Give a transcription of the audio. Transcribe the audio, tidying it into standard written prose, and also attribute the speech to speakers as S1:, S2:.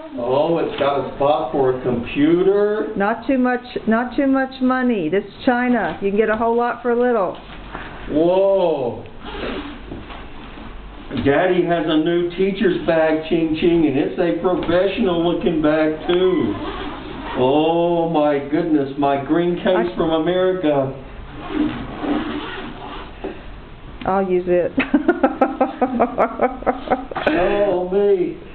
S1: Oh, it's got a spot for a computer.
S2: Not too much money. This is China. You can get a whole lot for little.
S1: Whoa. Daddy has a new teacher's bag, Qing, and it's a professional looking bag too. Oh my goodness, my green case from America.
S2: I'll use it.
S1: Oh me.